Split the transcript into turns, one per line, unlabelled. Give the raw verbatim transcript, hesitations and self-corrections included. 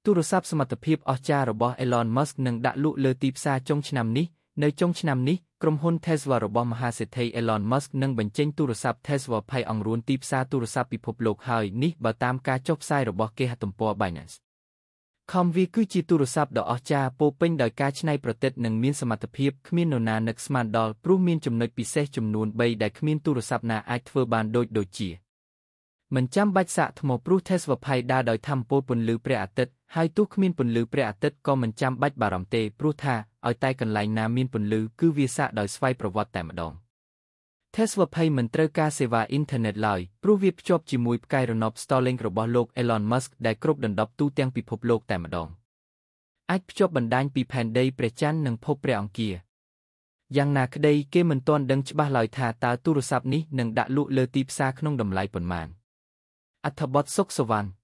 ទូរស័ព្ទសមត្ថភាពអស្ចារ្យរបស់ Elon Musk នឹងដាក់លក់លើទីផ្សារចុងឆ្នាំនេះនៅចុងឆ្នាំនេះក្រុមហ៊ុន Tesla របស់មហាសេដ្ឋី Elon Musk នឹងបញ្ចេញទូរស័ព្ទ Tesla ភ័យអង្រួនទីផ្សារទូរស័ព្ទពិភពលោកហើយនេះបើតាមការចុះផ្សាយរបស់គេហទំព័រ Binance ខំ វាគឺជាទូរស័ព្ទដ៏អស្ចារ្យពោពេញដោយការច្នៃប្រឌិតនិងមានសមត្ថភាពគ្មាននរណានឹកស្មានដល់ព្រោះមានចំណុចពិសេសចំនួនបីដែលគ្មានទូរស័ព្ទណាអាចធ្វើបានដូចដូចជាមិនចាំបាច់សាកថ្មព្រោះ Tesla ភ័យដើរដោយថាមពលពន្លឺព្រះអាទិត្យហើយទោះគ្មានពន្លឺព្រះអាទិត្យក៏មិនចាំបាច់បារម្ភទេព្រោះថាឲ្យតែកន្លែងណាមានពន្លឺគឺវាសាកដោយស្វ័យប្រវត្តិតែម្ដង Tesla ភ័យមិនត្រូវការសេវាអ៊ីនធឺណិតឡើយព្រោះវាភ្ជាប់ជាមួយផ្កាយរណប Starlink របស់លោក Elon Musk ដែលគ្របដណ្ដប់ទូទាំងពិភពលោកតែម្ដងអាចភ្ជាប់បណ្ដាញពីផែនដីព្រះច័ន្ទនិងភពព្រះអង្គារយ៉ាងណាក្ដីគេមិនទាន់ដឹងច្បាស់ឡើយថាតើទូរស័ព្ទនេះនឹងដាក់លក់លើទីផ្សារក្នុងតម្លៃប៉ុន្មានអត្ថបទសុខសវណ្ណ